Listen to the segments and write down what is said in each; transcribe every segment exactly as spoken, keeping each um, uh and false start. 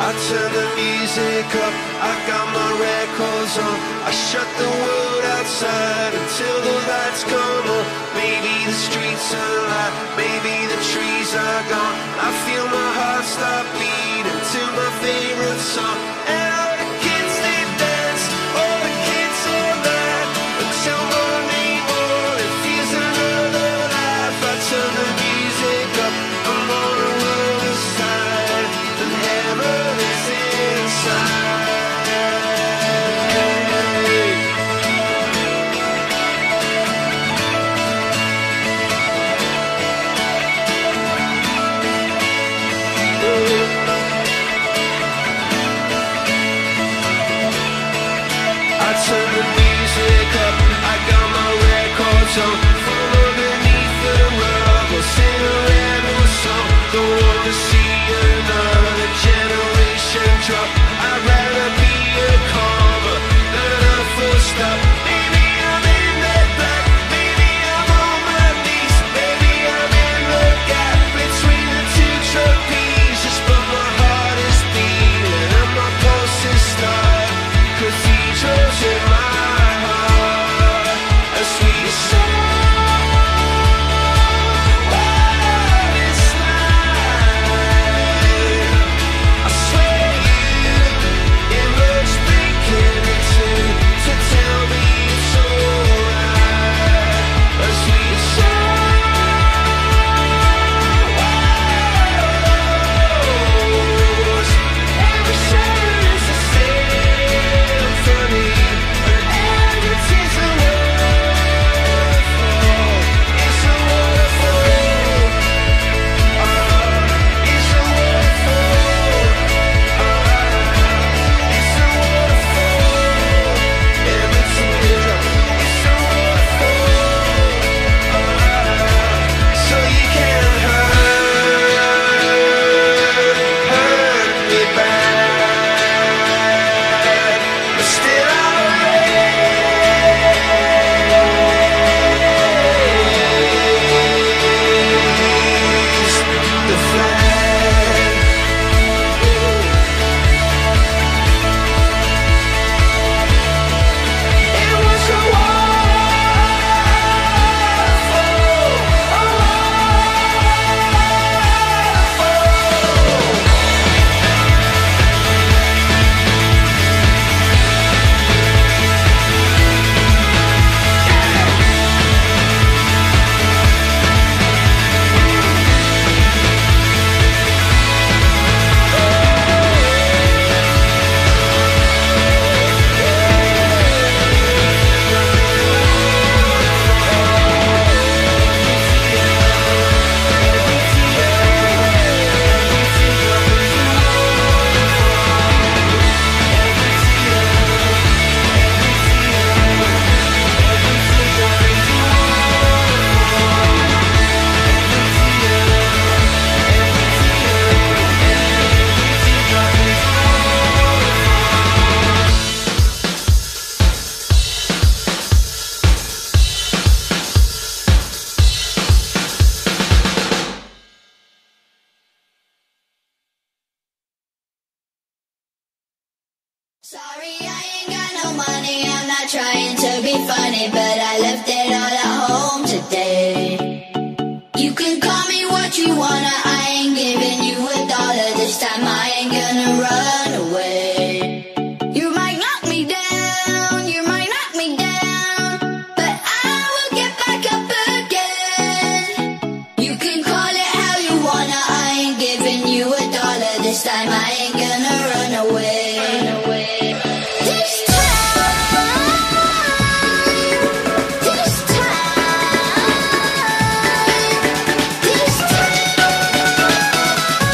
I turn the music up, I got my records on. I shut the world outside until the lights come on. Maybe the streets are alive, maybe the trees are gone. I feel my heart stop beating to my favorite song. And all the kids, they dance, all the kids all night until Monday morning feels another life. I turn the music up, I'm on a world aside, and heaven is inside. I turn the music up, I got my records on. From underneath the rug, I'll sing a rebel song. Don't wanna see another generation drop. I'd rather be a comma than a full stop. Maybe I'm in the black, maybe I'm on my knees, maybe I'm in the gap between the two trapezes. But my heart is beating and my pulse is starting. Cathedrals in my heart, a sweet song. What is life? I swear you, it looks breaking into to tell me it's alright. A sweet song. Every sound is a symphony, and every tear's a waterfall. It's a waterfall. Ah, it's a waterfall. Ah, it's a waterfall. Every teardrop, it's a waterfall. Ah, so you can hurt, hurt me bad, but still I'll raise the flag. It was a waterfall, a waterfall. Sorry, I ain't got no money, I'm not trying to be funny, but I left it all at home today. You can call me what you wanna, I ain't giving you a dollar this time, I ain't gonna run away. You might knock me down, you might knock me down, but I will get back up again. You can call it how you wanna, I ain't giving you a dollar this time, I ain't gonna run away. This time, this time, this time.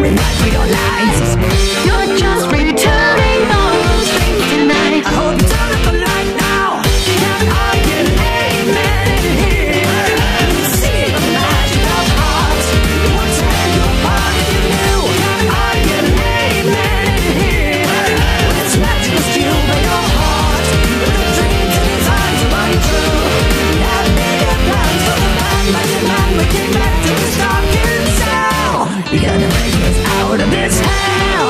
every night for your lies. You're just returning all those things tonight. I hope you turn up the light now. Can I get an amen in here? See the magic of hearts. It would tear you apart if you knew. Can I get an amen in here? When it's magic is fueled by your heart, with the dreams and desires are running true. We have bigger plans for the man, magic man. We came back to this dark and cell. You're gonna bring us out of this hell.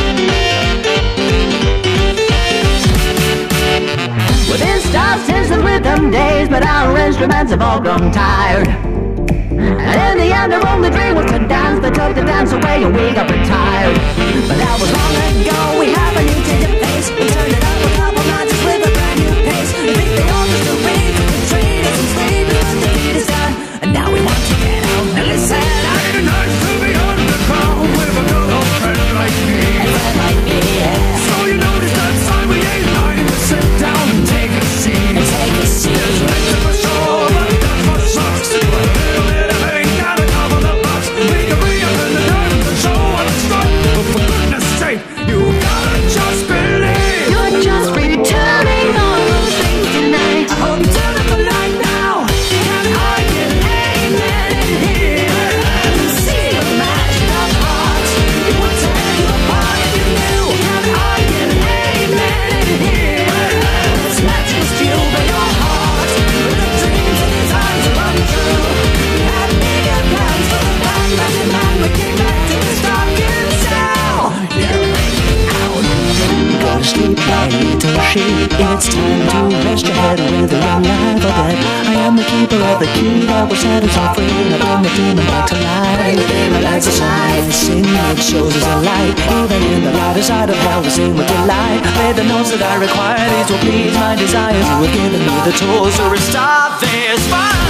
Within stars, since the rhythm days, but our instruments have all grown tired. And in the end, our only dream was to dance. They took the dance away and we got retired. But that was long ago. We have a new change of pace. We turned it up a couple notches with a brand new pace. We beat the orchestra rate, we trade us and straight, but the beat is done. And now we want to get out. Now listen, Ain't it nice to be underground with a good old friend like me? a friend like me, yeah. So you notice that time we ain't lying to sit down and take a seat. And take a seat. It's late for sure, but that's what sucks. A little bit of pain, gotta cover the bucks. We can re-up in the dirt and show what's good. But for goodness sake, you gotta just believe. You're just returning all those things tonight. I hope you turn up the light now. Can I get an amen in here? See the magic of hearts. It would tear you apart if you knew. Can I get an amen in here? This magic is fueled by your heart. With the dreams and desires are running true. We had bigger plans for the band, magic man. We came back to this dark and cell. You're Out. Go to sleep, my little sheep. It's time to rest your head with a young life of bed. I am the keeper of the key that will set us all free. I bring the demon back to life. Bring the demon back to life. Sing that shows us a light. Even in the lighter side of hell, we sing with delight. Play the notes that I require. These will please my desires. You have given me the tools to restart this fire.